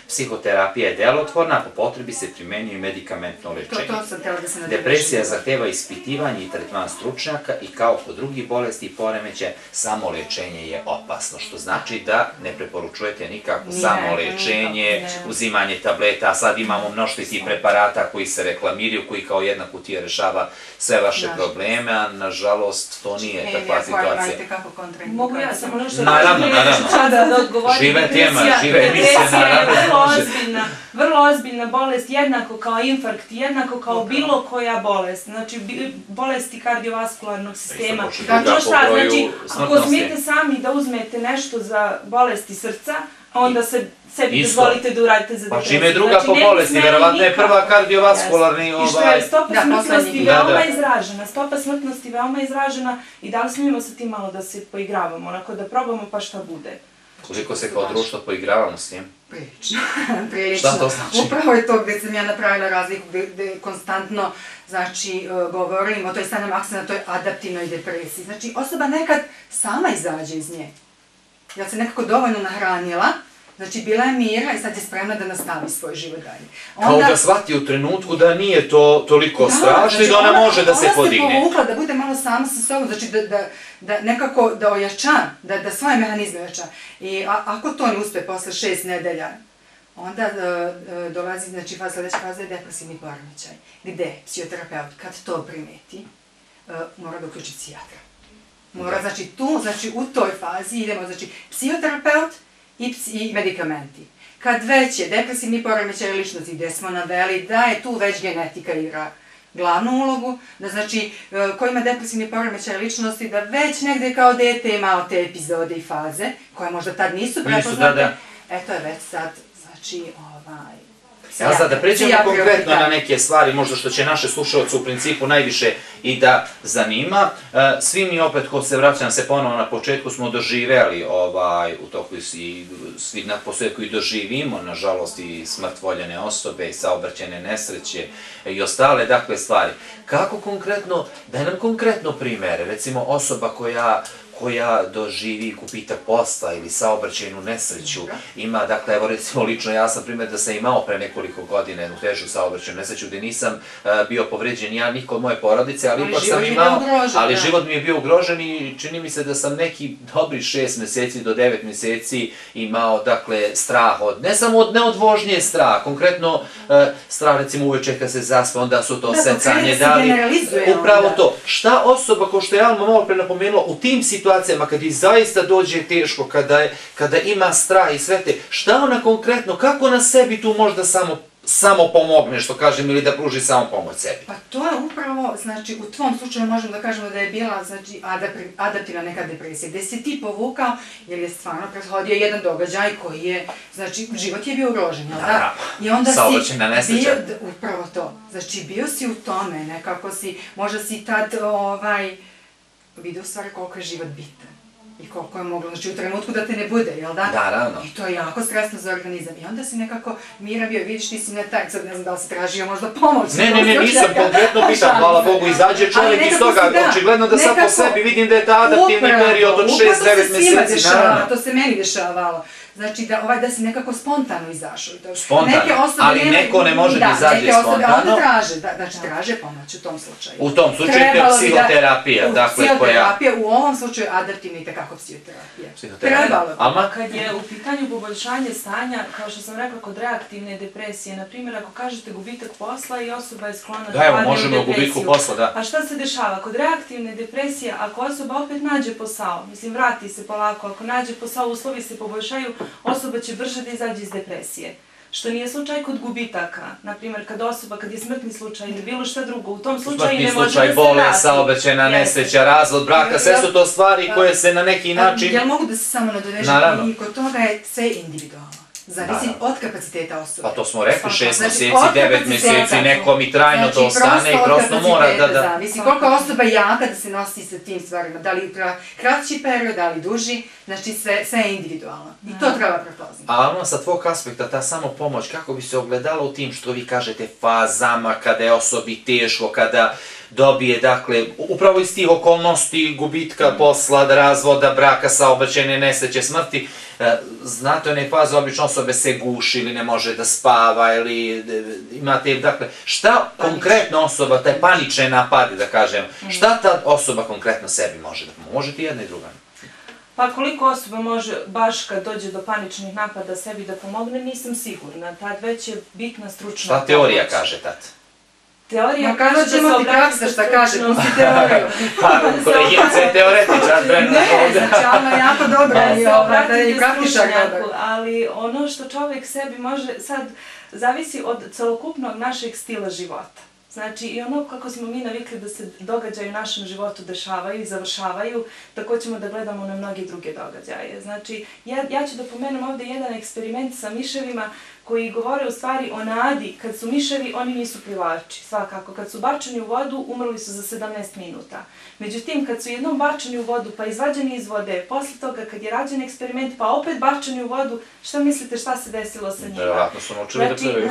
Psihoterapija je delotvorna, po potrebi se primenjuje medikamentno lečenje. To, to sam htjela da se nadovežem. Depresija zahteva ispitivanje i tretman stručnjaka i kao kod drugih bolesti i poremećaja, samo lečenje je opasno, što znači da ne preporučujete nikako samo lečenje, uzimanje tableta, a sad imamo mnoštvo tih preparata koji se reklamiraju, koji kao jedna kutija rešava sve vaše probleme, a nažalost to nije takva situacija. Mogu ja samo nešto naravno, naravno. da odgovorim. Žive tema, žive emisije, naravno. Vrlo ozbiljna, vrlo ozbiljna bolest, jednako kao infarkt, jednako kao bilo koja bolest. Znači, bolesti kardiovaskularnog sistema. Znači, šta, znači, ako smijete sami da uzmete nešto za bolesti srca, onda se sebi dozvolite da uradite za depresiju. Pa čime je druga po bolesti, verovatno je prva kardiovaskularni ovaj... I što je stopa smrtnosti veoma izražena, stopa smrtnosti veoma izražena i da li smijemo sa tim malo da se poigravamo, onako da probamo pa šta bude. Koliko se kao društvo poigravamo s tim? Prilično, prilično. Šta to znači? Upravo je to gdje sam ja napravila razliku, gdje konstantno, znači, govorimo, to je stavljam akcent na toj adaptivnoj depresiji. Znači, osoba nekad sama izađe iz nje. Ja se nekako dovoljno nahranila, znači, bila je mira i sad je spremna da nastavi svoj život dalje. Kao da shvati u trenutku da nije to toliko strašno i da ona može da se podigne. Ona se povukla da bude malo sama sa sobom, znači da nekako da ojača, da svoje mehanizme ojača. I ako to ne uspe posle šest nedelja, onda dolazi, znači, sledeća faza je depresivni poremećaj, gde psihoterapeut, kad to primeti, mora da uključi psihijatra. Mora, znači, tu, znači, u toj fazi idemo, znači, psihoterapeut, i medikamenti. Kad već je depresivni poremećaj ličnosti, gdje smo naveli da je tu već genetika igra glavnu ulogu, da znači ko ima depresivni poremećaj ličnosti, da već negde kao dete imao te epizode i faze, koje možda tad nisu prepoznate, eto je već sad, znači, ovaj... Ja sad da pređemo konkretno na neke stvari, možda što će naše slušalce u principu najviše i da zanima. Svi mi opet, ko se vraćam se ponovo na početku, smo doživeli u toku i svi naposled koji doživimo, nažalost, i smrt voljene osobe, i saobraćajne nesreće i ostale takve stvari. Kako konkretno, daj nam konkretno primere, recimo osoba koja koja doživi gubitak posla ili saobraćajnu nesreću, ima, dakle, evo recimo lično ja sam primjer da sam imao pre nekoliko godina jednu težu saobraćajnu nesreću gde nisam bio povređen ja, niko od moje porodice, ali ipak sam imao, ali život mi je bio ugrožen i čini mi se da sam neki dobri šest meseci do devet meseci imao, dakle, strah od, ne samo od neodvožnje strah, konkretno strah recimo uveče kad se zaspe, onda su to secanje, da li, upravo to. Šta osoba, ko što je Alma malo pre napomenula, u tim situacijama kad i zaista dođe teško, kada ima strah i sve te, šta ona konkretno, kako na sebi tu možda samo pomogne, što kažem, ili da pruži samo pomoć sebi? Pa to je upravo, znači, u tvom slučaju možemo da kažemo da je bila, znači, adaptivna neka depresija, gde si ti povukao, jer je stvarno prethodio jedan događaj koji je, znači, život je bio ugrožen, jel da? Da, saobraćajna nesreća. Upravo to, znači, bio si u tome, nekako si, možda si tad, ovaj, vidio stvari koliko je život bitan i koliko je moglo, znači u trenutku da te ne bude, jel da? Naravno. I to je jako stresno za organizam. I onda si nekako miran bio, vidiš ti si ne taj, sad ne znam da li si tražio možda pomoć. Ne, ne, ne, nisam konkretno pitan, hvala Bogu, izađe čovjek iz toga, očigledno da sad po sebi vidim da je ta adaptivni period od šest devet meseci, naravno. To se meni dešavalo. Znači da si nekako spontano izašao. Spontano, ali neko ne može da izađe spontano. Da, onda traže, znači traže pomoć u tom slučaju. U tom slučaju je psihoterapija, dakle koja... Psihoterapija, u ovom slučaju adaptivna i tekako psihoterapija. Trebalo. Alma? Kad je u pitanju poboljšanje stanja, kao što sam rekla, kod reaktivne depresije, na primjer, ako kažete gubitak posla i osoba je sklona da padne u depresiju. Da, evo, možemo u gubitku posla, da. A šta se dešava? Kod reaktivne depresije, ako osoba opet nađe posao, mislim, vrati se polako, ako nađe posao, uslovi se poboljšaju, osoba će brže da izađe iz depresije. Što nije slučaj kod gubitaka. Naprimjer, kad osoba, kad je smrtni slučaj ili bilo šta drugo, u tom slučaju ne može da se vrati. Smrtni slučaj, bolest, saobraćajna nesreća, razvod braka, sve su to stvari koje se na neki način... Jel mogu da se samo nadovežem? I kod toga je sve individualno. Zavisi od kapaciteta osobe. Pa to smo rekli, šest meseci, devet meseci, nekom i trajno to ostane i prosto mora da... Zavisi koliko osoba jaka da se nosi sa tim stvarima, da li kraći period, da li duži, znači sve je individualno. I to treba prepoznati. A ono sa tvog aspekta, ta samo pomoć, kako bi se ogledala u tim što vi kažete fazama, kada je osobi teško, kada dobije, dakle, upravo iz tih okolnosti gubitka posla, razvoda, braka, saobraćajne nesreće, smrti. Znate, one faze obično osobe se guši ili ne može da spava ili imate, dakle, šta konkretno osoba, taj panične napade, da kažem, šta ta osoba konkretno sebi može da pomože? Može ti jedna i druga? Pa koliko osoba može, baš kad dođe do paničnih napada, sebi da pomogne, nisam sigurna. Tad već je bitna stručna pomoć. Šta teorija kaže tad? Teorija kaže da se obratite šta kaže, pusti teoriju. Pa, koleginica je teoretičar, vremena. Ne, znači ona je jako dobra da je i praktičar dobar. Ali ono što čovjek sebi može, sad, zavisi od celokupnog našeg stila života. Znači, i ono kako smo mi navikli da se događaji u našem životu dešavaju i završavaju, tako ćemo da gledamo na mnoge druge događaje. Znači, ja, ja ću da pomenem ovdje jedan eksperiment sa miševima koji govore u stvari o nadi. Kad su miševi, oni nisu plivači, svakako. Kad su bačeni u vodu, umrli su za sedamnaest minuta. Međutim, kad su jednom bačeni u vodu, pa izvađeni iz vode, posle toga kad je rađen eksperiment, pa opet bačeni u vodu, šta mislite šta se desilo sa njima? Verovatno su naučili da plivaju.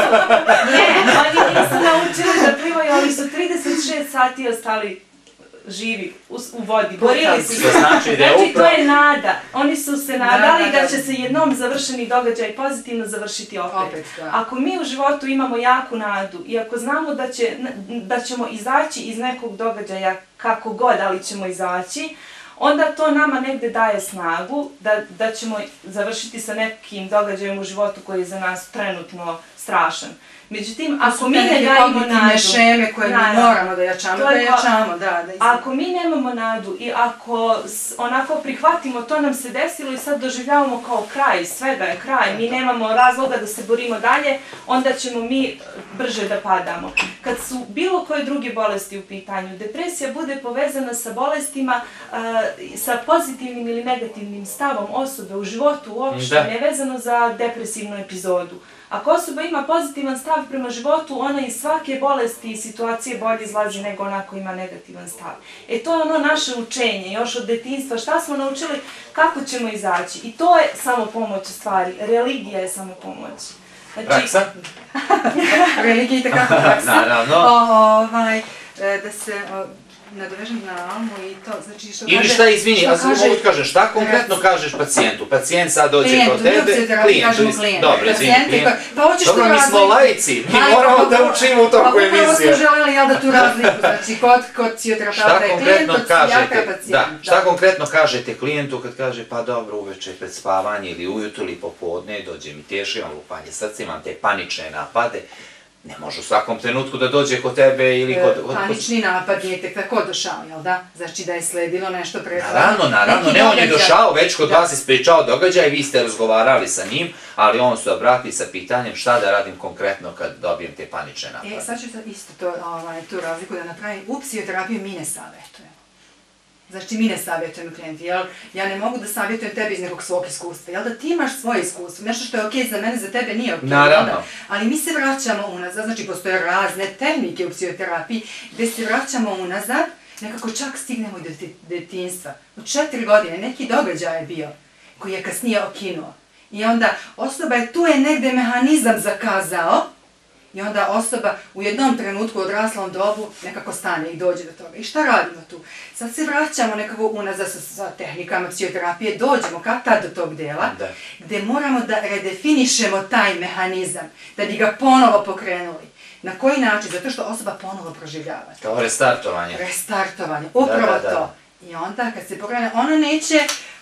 Ne, oni nisu naučili da plivaju, ali su trideset šest sati ostali živi u vodi, borili su se. Znači, to je nada. Oni su se nadali da će se jednom završeni događaj pozitivno završiti opet. Ako mi u životu imamo jaku nadu i ako znamo da ćemo izaći iz nekog događaja kako god, ali ćemo izaći, onda to nama negde daje snagu da ćemo završiti sa nekim događajem u životu koji je za nas trenutno strašan. Međutim, ako mi ne dajemo nadu... šeme koje mi moramo da jačamo, da jačamo, da. Ako mi nemamo nadu i ako onako prihvatimo to nam se desilo i sad doživljavamo kao kraj, svega je kraj, mi nemamo razloga da se borimo dalje, onda ćemo mi brže da padamo. Kad su bilo koje druge bolesti u pitanju, depresija bude povezana sa bolestima, sa pozitivnim ili negativnim stavom osobe u životu uopšte, nevezano za depresivnu epizodu. Ako osoba ima pozitivan stav prema životu, ona iz svake bolesti i situacije bolje izlazi nego onako ima negativan stav. E to je ono naše učenje, još od detinjstva, šta smo naučili, kako ćemo izaći. I to je samo pomoć u stvari, religija je samo pomoć. Praksa? Religija je takako praksa. Naravno. Da se... nadovežem na Almu i to, znači što kaže... Ili šta, izvini, ja sam mogu ti kažem, šta konkretno kažeš pacijentu? Pacijent sad dođe kod tebe, klijent, dobro, izvini, klijent. Dobro, mi smo lajci, mi moramo da učimo u toku emisije. Pa upravo smo želeli, jel da tu razliku, znači kod psihoterapeuta je klijent, kod psihijatra je pacijent. Šta konkretno kažete klijentu kad kaže, pa dobro, uveče pred spavanje ili ujutru ili popodne, dođe mi teši, imam lupanje srca, imam te panične napade, ne može u svakom trenutku da dođe kod tebe ili kod... Panični napad nije tek tako došao, jel da? Znači da je sledilo nešto pre... Naravno, naravno, ne on je došao, već kod vas ispričao događaj, vi ste razgovarali sa njim, ali on se obrati sa pitanjem šta da radim konkretno kad dobijem te panične napade. E, sad ću isto tu razliku da napravim. U psihoterapiju mi ne savjetujemo. Znači, mi ne savjetujemo klijenti, jel? Ja ne mogu da savjetujem tebi iz nekog svog iskustva, jel da ti imaš svoje iskustvo, nešto što je okej za mene, za tebe nije okej, jel da? Ali mi se vraćamo unazad, znači postoje razne tehnike u psihoterapiji gde se vraćamo unazad, nekako čak stignemo i do detinjstva. U četiri godine neki događaj je bio koji je kasnije okinuo. I onda osoba je, tu je negde mehanizam zakazao, i onda osoba u jednom trenutku u odraslom dobu nekako stane i dođe do toga. I šta radimo tu? Sad se vraćamo nekako unazad sa tehnikama psihoterapije, dođemo kad tad do tog dela, gde moramo da redefinišemo taj mehanizam, da bi ga ponovo pokrenuli. Na koji način? Zato što osoba ponovo proživljava. Kao restartovanje. Restartovanje, upravo to. I onda kad se pokrene, ona neće...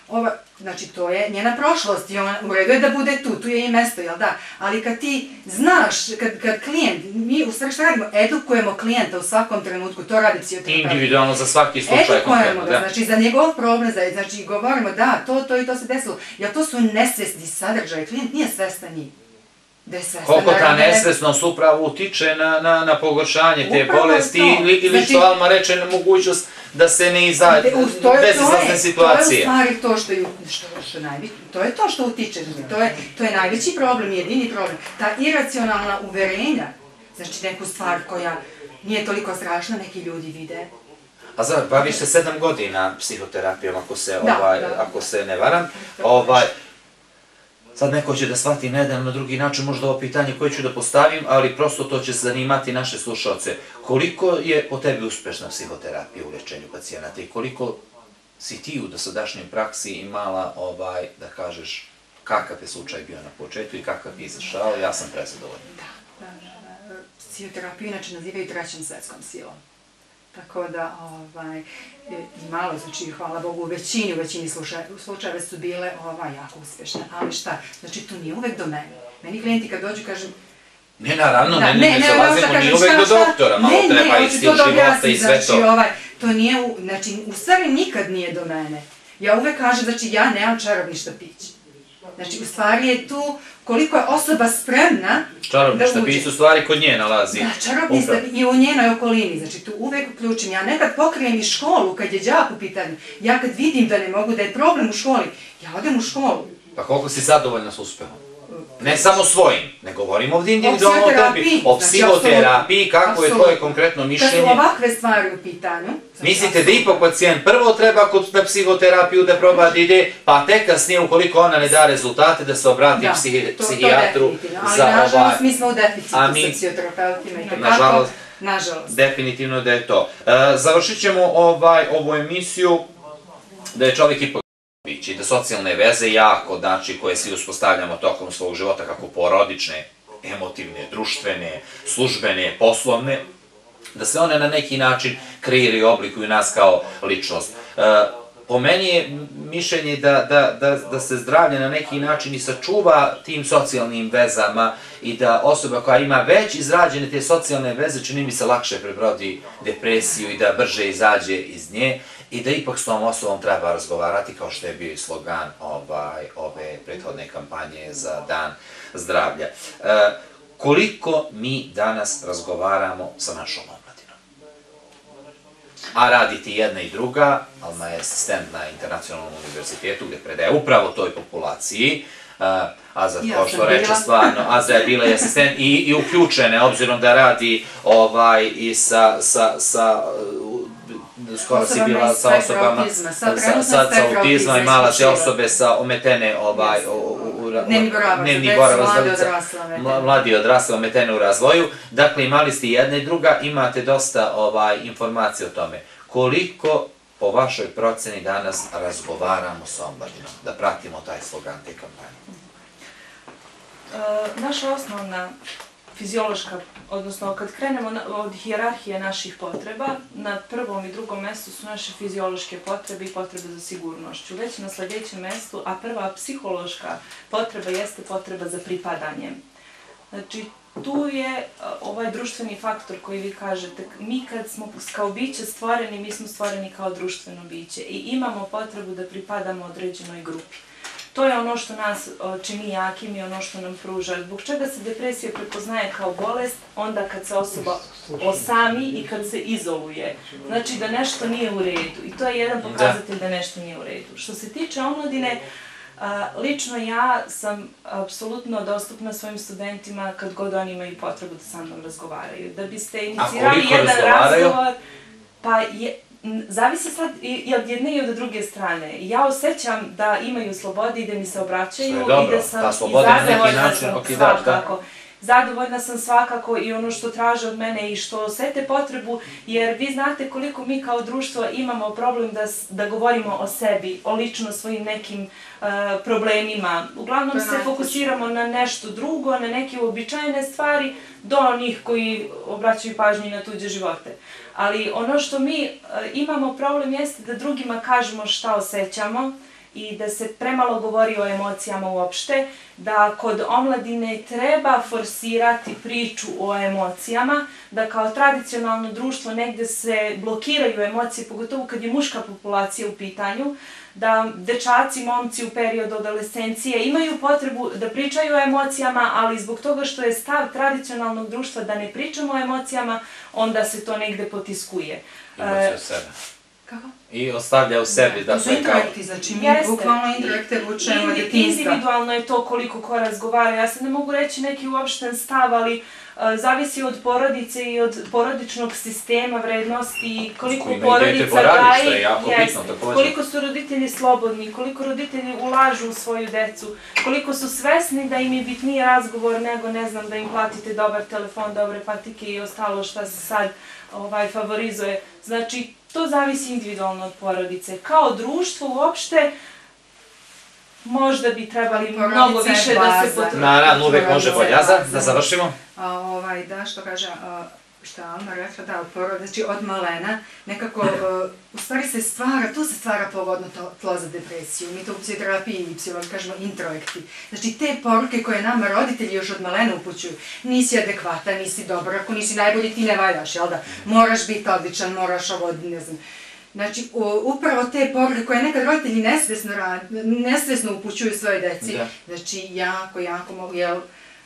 Znači, to je njena prošlost i u redu je da bude tu, tu je i mesto, jel da? Ali kad ti znaš, kad klijent, mi u stvari šta radimo? Edukujemo klijenta u svakom trenutku, to radi psihoterapeuta. Individualno za svaki slučaj konkretno, da. Edukujemo ga, znači za njegov problem, znači govorimo da, to, to i to se desilo. Jer to su nesvesni sadržaje, klijent nije svestan njih. Koliko ta nesvesnost upravo utiče na pogoršanje te bolesti ili što Alma reče nemogućnost da se ne izađe bezizlazne situacije. To je u stvari to što je najbitno, to je to što utiče, to je najveći problem, jedini problem. Ta iracionalna uverenja, znači neku stvar koja nije toliko strašna, neki ljudi vide. A znam, baviš se sedam godina psihoterapijom, ako se ne varam. sad neko će da shvati na jedan na drugi način možda ovo pitanje koje ću da postavim, ali prosto to će zanimati naše slušalce. Koliko je po tebi uspešna psihoterapija u lečenju pacijenata i koliko si ti u dosadašnjoj praksi imala, ovaj, da kažeš, kakav je slučaj bio na početku i kakav je izašao, ja sam prezadovoljna. Da, da, psihoterapiju inače nazivaju trećom svetskom silom. Tako da, ovaj, i malo, znači, hvala Bogu, u većini, u većini slučajeva su bile ovaj, jako uspešne. Ali šta? Znači, to nije uvek do mene. Meni klijenti kad dođu, kažem... Ne, naravno, ne, ne, ne zalazimo ni uvek do doktora, malo treba i stil života i sve to. To nije, znači, u stvari nikad nije do mene. Ja uvek kažem, znači, ja nemam čarobni štapić. Znači, u stvari je tu koliko je osoba spremna da uđe. Čarobni štapić u stvari kod nje nalazi. Da, čarobni štapić i u njenoj okolini. Znači, tu uvek uključim. Ja nekad pokrijem i školu kad je đak u pitanju. Ja kad vidim da ne mogu, da je problem u školi, ja odem u školu. Pa koliko si zadovoljna s uspehom? Ne samo svojim, ne govorim ovdje individualno o tebi, o psihoterapiji, kako je tvoje konkretno mišljenje. Kad su ovakve stvari u pitanju... Mislite da ipak pacijent prvo treba na psihoterapiju da proba da ide, pa tek kasnije, ukoliko ona ne da rezultate, da se obrati psihijatru za ovaj... Ali nažalost mi smo u deficitu sa psihoterapeutima i tako, nažalost. Definitivno da je to. Završit ćemo ovu emisiju da je čovjek ipak i da socijalne veze jako, znači, koje svi uspostavljamo tokom svog života, kako porodične, emotivne, društvene, službene, poslovne, da se one na neki način kreiraju i oblikuju nas kao ličnost. Po meni je mišljenje da se zdravlje na neki način i sačuva tim socijalnim vezama i da osoba koja ima već izrađene te socijalne veze čini mi se lakše prebrodi depresiju i da brže izađe iz nje i da ipak s tom osobom treba razgovarati, kao što je bio i slogan ove prethodne kampanje za Dan zdravlja. Koliko mi danas razgovaramo sa našom omladinom? A raditi jedna i druga, Alma je asistent na Internacionalnom univerzitetu gdje predaje upravo toj populaciji, Azad, kao što reče stvarno, Azad je bila i asistent i uključene, obzirom da radi i sa skoro si bila sa osobama sa autizmom, imala si osobe sa ometene dnevni boravak, mladi i odrasli ometene u razvoju. Dakle, imali ste jedna i druga, imate dosta informacije o tome. Koliko po vašoj proceni danas razgovaramo s omladinom, da pratimo taj slogan te kampanje? Naša osnovna fiziološka, odnosno kad krenemo od hijerarhije naših potreba, na prvom i drugom mestu su naše fiziološke potrebe i potrebe za sigurnošću. Već na sljedećem mestu, a prva psihološka potreba jeste potreba za pripadanjem. Znači, tu je ovaj društveni faktor koji vi kažete, mi kad smo kao biće stvoreni, mi smo stvoreni kao društveno biće i imamo potrebu da pripadamo određenoj grupi. To je ono što nas čini jakim i ono što nam pruža. Zbog čega se depresija prepoznaje kao bolest onda kad se osoba osami i kad se izoluje. Znači da nešto nije u redu. I to je jedan pokazatelj da nešto nije u redu. Što se tiče omladine, lično ja sam apsolutno dostupna svojim studentima kad god oni imaju potrebu da sa mnom razgovaraju. Da biste inicirali jedan razgovor, pa je... Zavisi sad i od jedne i od druge strane. Ja osjećam da imaju slobode i da mi se obraćaju i da sam zadovoljna svakako. Zadovoljna sam svakako i ono što traže od mene i što osete potrebu, jer vi znate koliko mi kao društvo imamo problem da govorimo o sebi, o lično svojim nekim problemima. Uglavnom se fokusiramo na nešto drugo, na neke uobičajene stvari, do onih koji obraćaju pažnju na tuđe živote. Ali ono što mi imamo problem jeste da drugima kažemo šta osjećamo i da se premalo govori o emocijama uopšte, da kod omladine treba forsirati priču o emocijama, da kao tradicionalno društvo negde se blokiraju emocije, pogotovo kad je muška populacija u pitanju, da dečaci, momci u periodu adolescencije imaju potrebu da pričaju o emocijama, ali zbog toga što je stav tradicionalnog društva da ne pričamo o emocijama, onda se to negde potiskuje. Emocije o sebe. Kako? I ostavlja u sebi, da, to su dakle, kao... intelekti, znači mi Jeste. bukvalno intelekte učemo Indi- detinjstva. Individualno je to koliko ko razgovara. Ja sad ne mogu reći neki uopšten stav, ali uh, zavisi od porodice i od porodičnog sistema vrednosti i koliko kojima porodica idete boraviš, gaji, što je jako jeste, bitno također. koliko su roditelji slobodni, koliko roditelji ulažu u svoju decu, koliko su svesni da im je bitniji razgovor nego, ne znam, da im platite dobar telefon, dobre patike i ostalo šta se sad ovaj, favorizuje. Znači, to zavisi individualno od porodice. Kao društvo uopšte, možda bi trebali mnogo više da se potrudimo. Naravno, uvek može bolja. Da završimo. A, ovaj, da, što kaže, a, šta Alma rekla, da, od porodice, znači od malena, nekako, a, u stvari se stvara, tu se stvara pogodno tlo za depresiju. Mi to u psihoterapiji i psihologi kažemo introjekti. Znači, te poruke koje nama roditelji još od malena upućuju, nisi adekvatan, nisi dobar, ako nisi najbolji, ti ne valjaš, jel da? Moraš biti odličan, moraš ovo, ne znam. Znači, upravo te poruke koje nekad roditelji nesvesno, nesvesno upućuju svoje deci, znači, jako, jako mogu, jel,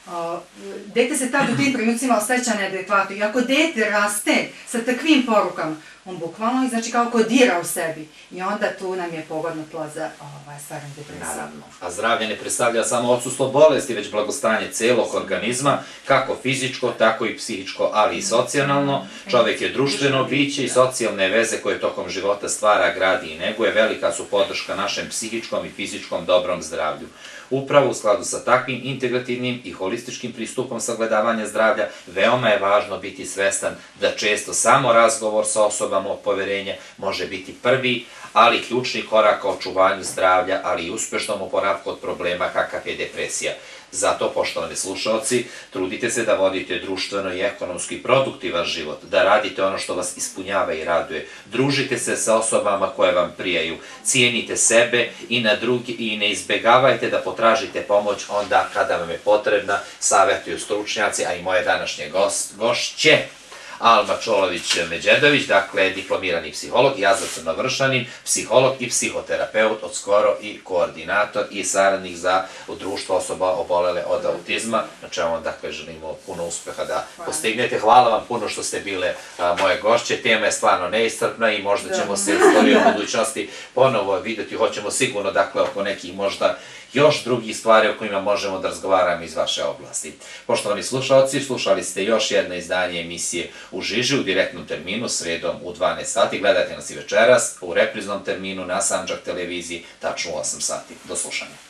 dete se tad u tim trenucima osjeća neadekvatno i ako dete raste sa takvim porukama, on bukvalno, znači, kao kodira u sebi i onda tu nam je pogodno tlo za stvaranje depresije. Naravno. A zdravlje ne predstavlja samo odsustvo bolesti, već blagostanje celog organizma, kako fizičko, tako i psihičko, ali i socijalno. Čovek je društveno biće i socijalne veze koje tokom života stvara, gradi i neguje, velika su podrška našem psihičkom i fizičkom dobrom zdravlju. Upravo u skladu sa takvim integrativnim i holističkim pristupom sagledavanja zdravlja, veoma je važno biti svestan da često samo razgovor sa osobama od poverenja može biti prvi, ali ključni korak ka očuvanju zdravlja, ali i uspešnom oporavku od problema kakav je depresija. Zato, poštovani slušalci, trudite se da vodite društveno i ekonomski produktivan život, da radite ono što vas ispunjava i raduje, družite se sa osobama koje vam prijaju, cijenite sebe i na drugi i ne izbegavajte da potražite pomoć onda kada vam je potrebna, savjetuju stručnjaci, a i moje današnje gošće. Alma Čolović-Međedović, dakle diplomirani psiholog, ja za Crnovršanin, psiholog i psihoterapeut, od skoro i koordinator i saradnik za društvo osoba obolele od autizma, na čemu vam dakle želimo puno uspeha da postignete. Hvala vam puno što ste bile moje gošće, tema je stvarno neiscrpna i možda ćemo se u skoroj budućnosti ponovo vidjeti, hoćemo sigurno dakle oko nekih možda još drugih stvari o kojima možemo da razgovaramo iz vaše oblasti. Poštovani slušalci, slušali ste još jedno izdanje emisije U žiži u direktnom terminu sredom u dvanaest sati. Gledajte nas i večeras u repriznom terminu na Sandžak televiziji tačno u osam sati. Do slušanja.